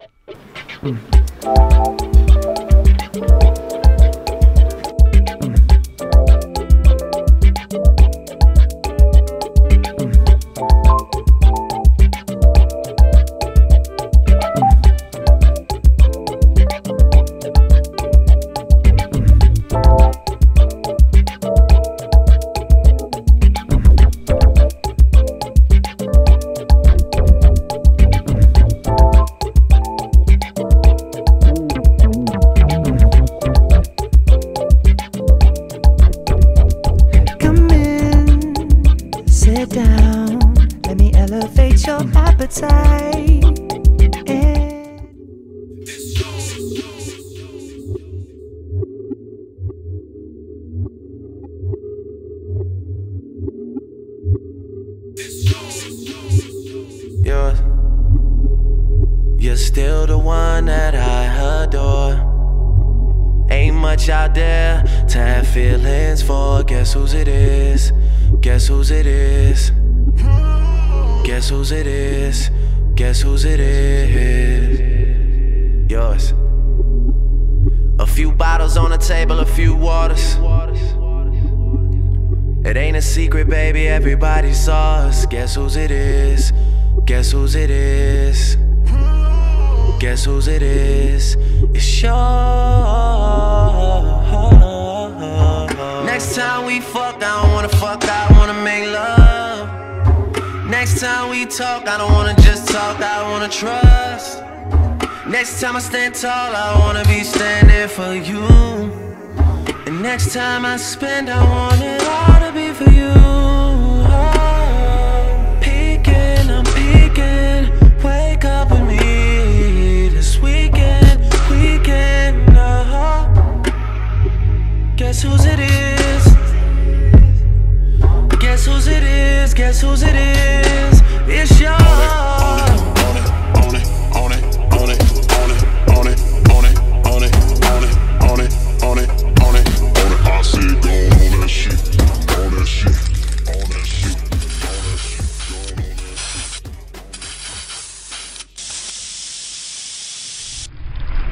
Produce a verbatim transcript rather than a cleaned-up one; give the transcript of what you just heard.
Down, let me elevate your appetite. And You're, you're still the one that I adore. Ain't much out there to have feelings for. Guess whose it is? Guess whose it is? Guess whose it is? Guess whose it is? Yours. A few bottles on the table, a few waters. It ain't a secret, baby, everybody saw us. Guess whose it is? Guess whose it is? Guess whose it is? It's yours. Next time we fuck, I don't wanna fuck, I wanna make love. Next time we talk, I don't wanna just talk, I wanna trust. Next time I stand tall, I wanna be standing for you. And next time I spend, I want it all to be for you. Oh, peeking, I'm peeking, wake up with me this weekend, weekend, uh-huh. Guess whose it is? Guess whose it is? Guess whose it is?